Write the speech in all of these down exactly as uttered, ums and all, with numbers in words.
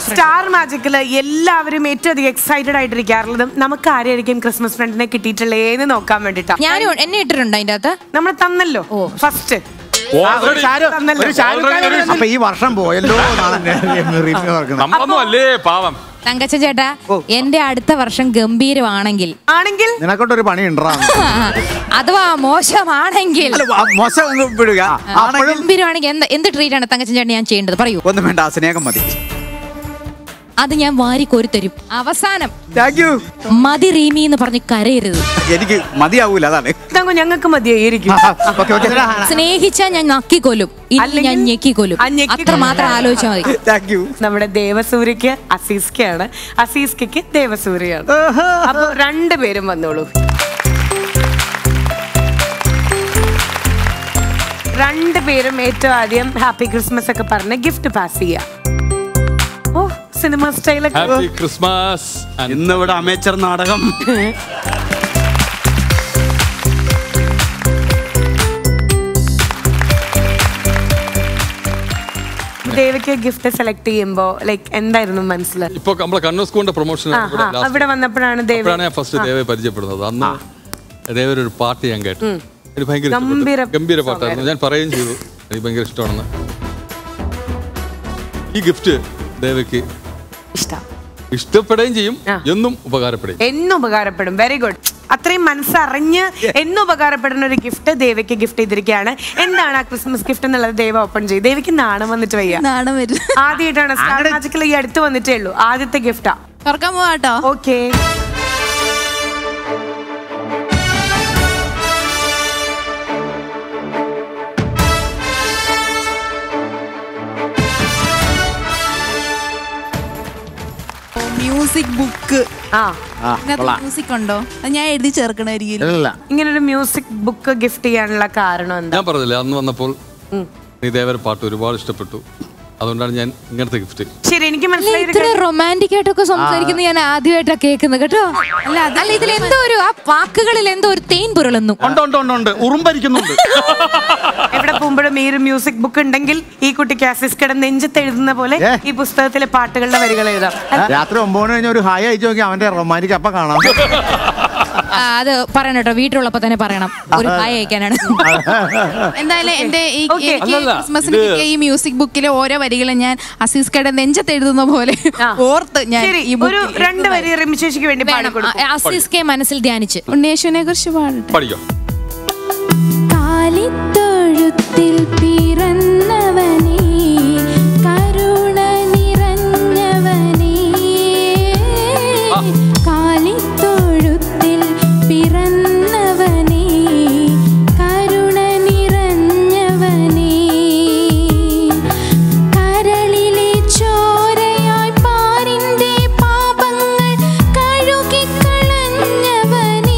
Star മാജിക്കില് എല്ലാവരും ഏറ്റവും അധികം എക്സൈറ്റഡ് ആയിട്ടിരിക്കാറുള്ളതും നമുക്ക് ആരെയായിരിക്കും ക്രിസ്മസ് ഫ്രണ്ടിനെ കിട്ടിയിട്ടുള്ളേന്ന് നോക്കാൻ വേണ്ടിട്ടാ. ഞാനും എന്നെ ഇട്ടിട്ടുണ്ട് അതിന്റെ അകത്ത്. നമ്മൾ തന്നല്ലോ ഫസ്റ്റ്. അപ്പൊ ഈ വർഷം പോയല്ലോ തങ്കച്ചൻ ചേട്ടാ, എന്റെ അടുത്ത വർഷം ഗംഭീരമാണെങ്കിൽ ആണെങ്കിൽ നിനക്കൊണ്ടൊരു പണി ഉണ്ടാ, അഥവാ മോശമാണെങ്കിൽ ഗംഭീരമാണെങ്കിൽ എന്ത് എന്ത് ട്രീറ്റ് ആണ് തങ്കച്ചൻ ചേട്ടൻ ഞാൻ ചെയ്യേണ്ടത് പറയൂ. ഒന്നും വേണ്ട, സ്നേഹം മതി. അത് ഞാൻ വാരി കോരിത്തരും. അവസാനം മതി റീമി എന്ന് പറഞ്ഞ് കരയരുത്. എനിക്ക് മതിയാവൂല, അതാണ് ഞങ്ങൾക്ക് മതിയായിരിക്കും. സ്നേഹിച്ചാ ഞാൻ നക്കിക്കൊല്ലും, ഇല്ല ഞാൻ ഞെക്കിക്കൊല്ലും. അത്ര മാത്രം ആലോചിച്ചാൽ മതി. നമ്മുടെ ദേവസൂര്യക്ക് അസീസ്കയാണ്, അസീസ്കയ്ക്ക് ദേവസൂര്യയാണ്. അപ്പൊ രണ്ടുപേരും വന്നോളൂ. രണ്ടുപേരും ഏറ്റവും ആദ്യം ഹാപ്പി ക്രിസ്മസ് ഒക്കെ പറഞ്ഞ് ഗിഫ്റ്റ് പാസ് ചെയ്യാം. ഓ, സിനിമ സ്റ്റൈലൊക്കെ. Happy Christmas. ഇന്നിവിടെ അമേച്ചർ നാടകം. ദേവയ്ക്ക് ഗിഫ്റ്റ് സെലക്ട് ചെയ്യുമ്പോ ലൈക്ക് എന്തായിരുന്നു മനസ്സിൽ? ഇപ്പൊ നമ്മളെ കണ്ണൂർ സ്കൂളിന്റെ പ്രൊമോഷൻ അവിടെ വന്നപ്പോഴാണ് ഞാൻ ഫസ്റ്റ് ദേവയെ പരിചയപ്പെടുന്നത്. അന്ന് ദേവയുടെ ഒരു പാട്ട് ഞാൻ കേട്ടു. എനിക്ക് ഭയങ്കര ഗംഭീര പാട്ടായിരുന്നു. ഞാൻ പറയുകയും ചെയ്തു എനിക്ക് ഭയങ്കര ഇഷ്ടമാണെന്ന്. ഈ ഗിഫ്റ്റ് ദേവയ്ക്ക് ഇഷ്ടപ്പെടുകയും ചെയ്യും, എന്നും ഉപകാരപ്പെടും. എന്നും ഉപകാരപ്പെടും. Very good. അത്രയും മനസ്സറിഞ്ഞ് എന്നും ഉപകാരപ്പെടുന്ന ഒരു ഗിഫ്റ്റ് ദേവയ്ക്ക് ഗിഫ്റ്റ് ചെയ്തിരിക്കുകയാണ്. എന്താണ് ആ ക്രിസ്മസ് ഗിഫ്റ്റ് എന്നുള്ളത് ദേവ ഓപ്പൺ ചെയ്യും. ദേവയ്ക്ക് നാണം വന്നിട്ട് വയ്യ. നാണം വരും. ആദ്യമായിട്ടാണ് സ്റ്റാർ മാജിക്കിൽ ഈ അടുത്ത് വന്നിട്ടേ ഉള്ളൂ. ആദ്യത്തെ ഗിഫ്റ്റാ. തുറക്കാൻ പോവാട്ടോ. ഓക്കെ. Music book. മ്യൂസിക് ഉണ്ടോ? ഞാൻ എഴുതി ചേർക്കണായിരിക്കും. ഇങ്ങനൊരു മ്യൂസിക് ബുക്ക് ഗിഫ്റ്റ് ചെയ്യാനുള്ള കാരണം എന്താ? ഞാൻ പറഞ്ഞില്ലേ അന്ന് വന്നപ്പോൾ നീ ദേവര പാട്ട് ഒരുപാട് ഇഷ്ടപ്പെട്ടു, അതുകൊണ്ടാണ് ഞാൻ ഇങ്ങനത്തെ ഗിഫ്റ്റ്. ശരി, എനിക്ക് മനസ്സിലായി. ഇത്ര റൊമാൻറ്റിക് ആയിട്ടൊക്കെ സംസാരിക്കുന്നത് ഞാൻ ആദ്യമായിട്ടാണ് കേൾക്കുന്നത് കേട്ടോ. അല്ല അല്ല ഇതിൽ എന്തോ ഒരു ആ വാക്കുകളിൽ എന്തോ ഒരു തേൻ പുരളുന്നു. ഉറുമ്പരിക്കുന്നുണ്ട്. എവിടെ പോകുമ്പോഴും ഈ ഒരു മ്യൂസിക് ബുക്ക് ഉണ്ടെങ്കിൽ ഈ കുട്ടിക്ക് അസിസ്കയുടെ നെഞ്ചത്ത് എഴുതുന്ന പോലെ ഈ പുസ്തകത്തിലെ പാട്ടുകളുടെ വരികൾ എഴുതാം. രാത്രി ഒമ്പത് കഴിഞ്ഞ ഒരു ഹായ് അയച്ചു നോക്കി അവന്റെ റൊമാൻറ്റിക് അപ്പൊ കാണാം. അത് പറയണം കേട്ടോ, വീട്ടിലുള്ളപ്പോ തന്നെ പറയണം. ഒരു ഹായ് അയക്കാനാണ്. എന്തായാലും എന്റെ ഈ ക്രിസ്മസിന് കിട്ടിയ ഈ മ്യൂസിക് ബുക്കിലെ ഓരോ വരികളും ഞാൻ അസീസ്കയുടെ നെഞ്ചത്ത് എഴുതുന്ന പോലെ ഓർത്ത് ഞാൻ ഒരു രണ്ട് വരി റിമിശേഷിക്ക് വേണ്ടി പാടിക്കൊടുക്കും. അസീസ്കെ മനസ്സിൽ ധ്യാനിച്ച് ഉണ്ണേശുവിനെ കുറിച്ച് പാടട്ടെ. കാലിത്തൊഴുത്തിൽ പിറന്നവനേ, കരുണ നിറഞ്ഞവനേ, കാലിത്തൊഴുത്തിൽ പിറന്നവനേ, കരുണ നിറഞ്ഞവനേ, കരളിലെ ചോരയായി പാരിന്റെ പാപങ്ങൾ കഴുകിക്കളഞ്ഞവനേ,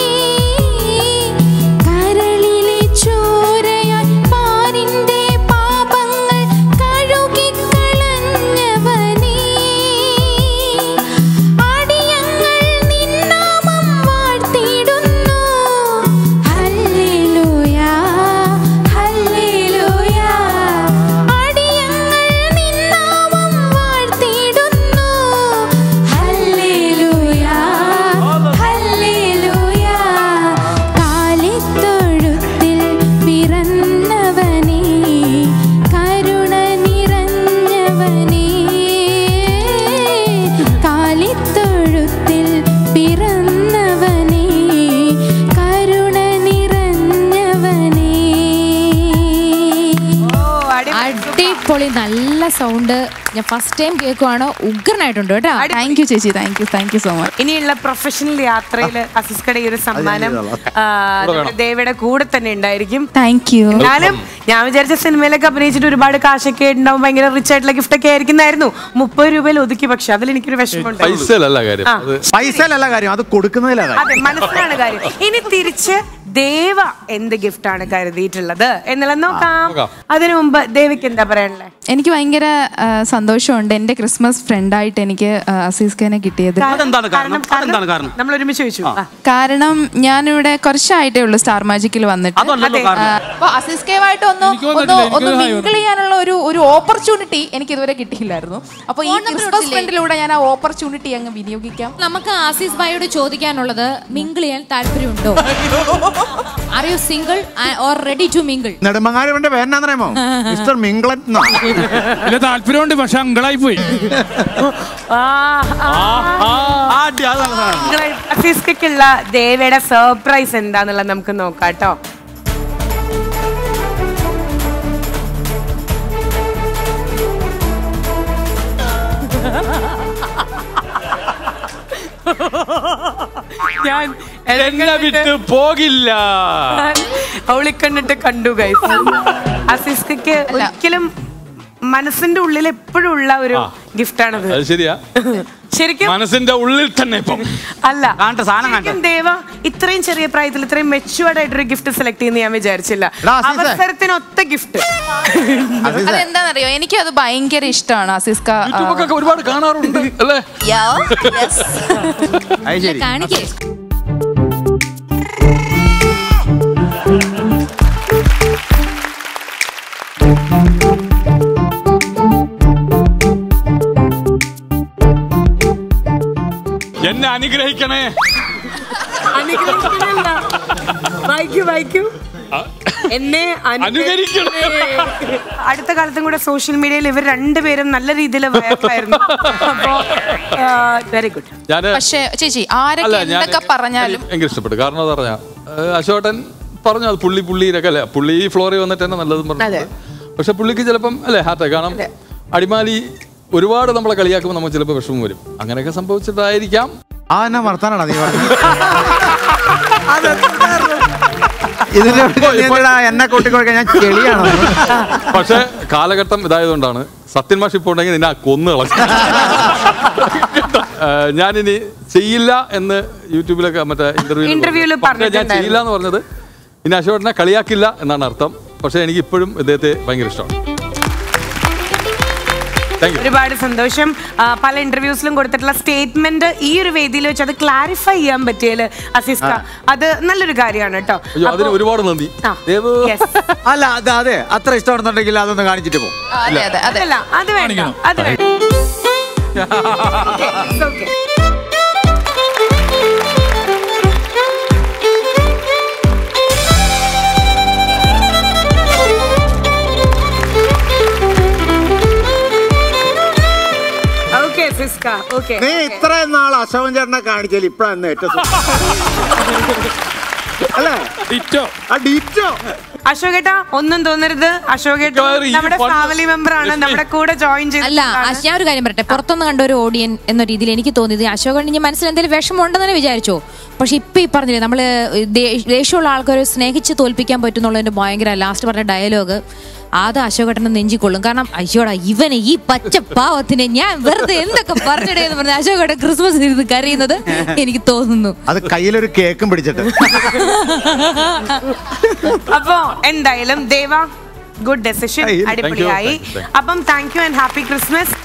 കരളിലെ ചോരയായി പാരിന്റെ പാപങ്ങൾ കഴുകിക്കളഞ്ഞവനേ, അടിയങ്ങൾ നിന്നാമം വാഴ്ത്തിടുന്നു. ഹല്ലേലൂയ, ഹല്ലേലൂയ, അടിയങ്ങൾ നിന്നാമം വാഴ്ത്തിടുന്നു. ഹല്ലേലൂയ, ഹല്ലേലൂയ, കാലിത്തൊഴുത്തിൽ പിറന്നവനേ, കരുണ നിറഞ്ഞവനേ, കാലിത്തൊഴുത്തിൽ പിറന്നവനേ, കരുണ നിറഞ്ഞവനേ. അടിപൊളി, നല്ല സൗണ്ട്. ഞാൻ ഫസ്റ്റ് ടൈം കേൾക്കുവാണ്. ഉഗ്രനായിട്ടുണ്ട് കേട്ടോ. താങ്ക് യു ചേച്ചി, thank you, thank you so much. ഇനിയുള്ള പ്രൊഫഷണൽ യാത്രയില് അസിസ്കയുടെ ഈ ഒരു സമ്മാനം ദേവയുടെ കൂടെ തന്നെ ഉണ്ടായിരിക്കും. Thank you. എന്നാലും ഞാൻ വിചാരിച്ച സിനിമയിലൊക്കെ അഭിനയിച്ചിട്ട് ഒരുപാട് കാശൊക്കെ ഉണ്ടാവും, ഭയങ്കര റിച്ച് ആയിട്ടുള്ള ഗിഫ്റ്റ് ഒക്കെ ആയിരിക്കുന്നായിരുന്നു. മുപ്പത് രൂപയിൽ ഒതുക്കി. പക്ഷെ അതിൽ എനിക്കൊരു വിഷമമുണ്ട്. പൈസയിലല്ല കാര്യം, പൈസയിലല്ല കാര്യം, അത് കൊടുക്കുന്നതിലാണ്. അതെ, മനസ്സിലാണ് കാര്യം. ഇനി തിരിച്ച് ദേവ എന്ത് ഗിഫ്റ്റ് ആണ് കരുതിയിട്ടുള്ളത് എന്നുള്ളത് നോക്കാം. അതിനു മുമ്പ് ദേവിക്ക് എന്താ പറയാനുള്ളത്? എനിക്ക് ഭയങ്കര ആ, സന്തോഷമുണ്ട് എന്റെ ക്രിസ്മസ് ഫ്രണ്ടായിട്ട് എനിക്ക് ആ, അസീസ് ഖാനെ കിട്ടിയത്. നമ്മൾ ഒരുമിച്ച് ചോദിച്ചു. കാരണം ഞാനിവിടെ കുറച്ചായിട്ടേ ഉള്ളൂ സ്റ്റാർ മാജിക്കിൽ വന്നിട്ട്. അപ്പൊ അസീസ് ഖാനുമായിട്ട് ഒന്ന് ഒന്ന് ഒന്ന് മിങ്കിൾ ചെയ്യാനുള്ള ഒരു ഒരു ഓപ്പർച്യൂണിറ്റി എനിക്ക് ഇതുവരെ കിട്ടിയില്ലായിരുന്നു. അപ്പൊ ഈ ക്രിസ്മസ് ഫ്രണ്ടിലൂടെ ഞാൻ ആ ഓപ്പർച്യൂണിറ്റി അങ്ങ് വിനിയോഗിക്കാം. നമുക്ക് ആസീസ് ഭായിയോട് ചോദിക്കാനുള്ളത്, മിങ്കിൾ ചെയ്യാൻ താല്പര്യമുണ്ടോ? Are you single or ready to mingle? നെടുമങ്ങാടിന്റെ പേരെന്നാന്നറിയാമോ? മിസ്റ്റർ മിംഗ്ലൻ. താല്പര്യമുണ്ട്, പക്ഷെ അങ്കളായി പോയി. അസീസ്ക്കുള്ള ദേവയുടെ സർപ്രൈസ് എന്താന്നുള്ളത് നമുക്ക് നോക്കാം കേട്ടോ. ഞാൻ എന്നെ വിട്ട് പോകില്ല. അവളി കണ്ടിട്ട് കണ്ടു ഗൈസ്. അസീസ്ക്ക് ഒരിക്കലും മനസ്സിന്റെ ഉള്ളിൽ എപ്പോഴും ഉള്ള ഒരു ഗിഫ്റ്റ് ആണത്. ശരിയാ, ശരിക്കും മനസ്സിന്റെ ഉള്ളിൽ തന്നെ ഇപ്പം അല്ല. ദേവ ഇത്രയും ചെറിയ പ്രായത്തിൽ ഇത്രയും മെച്യൂർഡ് ആയിട്ടൊരു ഗിഫ്റ്റ് സെലക്ട് ചെയ്യുന്ന ഞാൻ വിചാരിച്ചില്ല. അവസരത്തിനൊത്ത ഗിഫ്റ്റ്. അതെന്താണെന്നറിയോ, എനിക്കത് ഭയങ്കര ഇഷ്ടമാണ്. അസീസ് ഖാ ഒരുപാട് കാണാറുണ്ട് അല്ലേ? കാണിക്കേ. എന്നെ അനുഗ്രഹിക്കണേ. വായിക്കൂ വായിക്കൂ. എന്നെ അനുകരിക്കണേ. അടുത്ത കാലത്തും കൂടെ സോഷ്യൽ മീഡിയയിൽ ഇവർ രണ്ടുപേരും നല്ല രീതിയിൽ വൈറലായിരുന്നു. അപ്പോ വെരി ഗുഡ്. പക്ഷേ ചേച്ചി ആരൊക്കെ എന്തൊക്കെ പറഞ്ഞാലും എനിക്ക് ഇഷ്ടപ്പെട്ടു. കാരണം എന്താ പറഞ്ഞാ, അശോകൻ പറഞ്ഞു അത് പുള്ളി പുള്ളിയിലൊക്കെ അല്ലേ, പുള്ളി ഈ ഫ്ലോറിൽ വന്നിട്ട് തന്നെ നല്ലതും പറഞ്ഞു. പക്ഷെ പുള്ളിക്ക് ചിലപ്പം അല്ലേ ഹാർട്ട് കാരണം അടിമാലി ഒരുപാട് നമ്മളെ കളിയാക്കുമ്പോൾ നമുക്ക് ചിലപ്പോൾ വിഷമം വരും. അങ്ങനെയൊക്കെ സംഭവിച്ചിട്ടായിരിക്കാം. ആ എന്നാ വർത്താനാണ് നീ ഇതിന്റെ എന്നെ കൂട്ടിക്കൊടുക്കാൻ ഞാൻ ചെളിയാണോ? പക്ഷെ കാലഘട്ടം ഇതായതുകൊണ്ടാണ്. സത്യൻ മാഷ് ഇപ്പോൾ ഉണ്ടെങ്കിൽ നിന്നെ കൊന്നു കളഞ്ഞു. ഞാനിനി ചെയ്യില്ല എന്ന് യൂട്യൂബിലൊക്കെ മറ്റേ ഇന്റർവ്യൂവിൽ ഞാൻ ചെയ്യില്ല എന്ന് പറഞ്ഞത് ഇനി അശോകനെ കളിയാക്കില്ല എന്നാണ് അർത്ഥം. പക്ഷെ എനിക്ക് ഇപ്പോഴും ഇദ്ദേഹത്തെ ഭയങ്കര ഇഷ്ടമാണ്. ഒരുപാട് സന്തോഷം. പല ഇന്റർവ്യൂസിലും കൊടുത്തിട്ടുള്ള സ്റ്റേറ്റ്മെന്റ് ഈ ഒരു വേദിയിൽ വെച്ച് അത് ക്ലാരിഫൈ ചെയ്യാൻ പറ്റിയാല് അസീസ് ഖാ അത് നല്ലൊരു കാര്യമാണ് കേട്ടോ. അതിന് ഒരുപാട് നന്ദി. അല്ല അതെ അതെ അത്ര ഇഷ്ടമാണെന്നുണ്ടെങ്കിൽ അതൊന്ന് കാണിച്ചിട്ട് പോകും. അതല്ല അത് വേണ്ട അത് വേണ്ട. നീ ഇത്രയും നാൾ അശോകൻ ചേട്ടനെ കാണിച്ചാൽ ഇപ്പഴാണ് ഏറ്റവും അല്ലേ? അശോകേട്ടാ ഒന്നും തോന്നരുത്. അശോകേട്ട നമ്മുടെ ഫാമിലി മെമ്പർ ആണ്, നമ്മുടെ കൂടെ ജോയിൻ ചെയ്ത്. അല്ല ഞാൻ ഒരു കാര്യം പറയട്ടെ, പുറത്തുനിന്ന് കണ്ട ഒരു ഓഡിയൻ എന്ന രീതിയിൽ എനിക്ക് തോന്നിയത് അശോകൻ ഇനി മനസ്സിൽ എന്തെങ്കിലും വിഷമം ഉണ്ടെന്ന് വിചാരിച്ചോ. പക്ഷെ ഇപ്പൊ ഈ പറഞ്ഞില്ലേ നമ്മള് ദേഷ്യമുള്ള ആൾക്കാരെ സ്നേഹിച്ച് തോൽപ്പിക്കാൻ പറ്റുന്നുള്ളതിന്റെ ഭയങ്കര ലാസ്റ്റ് പറഞ്ഞ ഡയലോഗ് അത് അശോകേട്ടനെ നെഞ്ചിക്കൊള്ളും. കാരണം അയ്യോടാ ഇവനെ ഈ പച്ച പാവത്തിനെ ഞാൻ വെറുതെ എന്തൊക്കെ പറഞ്ഞിടേന്ന് പറഞ്ഞ അശോകേട്ടൻ ക്രിസ്മസ് ഇരുന്ന് കരയുന്നത് എനിക്ക് തോന്നുന്നു. അത് കയ്യിലൊരു കേക്കും പിടിച്ചിട്ട്. അപ്പൊ എന്തായാലും ദേവ ഗുഡ് ഡെസിഷൻ, അടിപൊളിയായി. അപ്പം thank you and happy Christmas.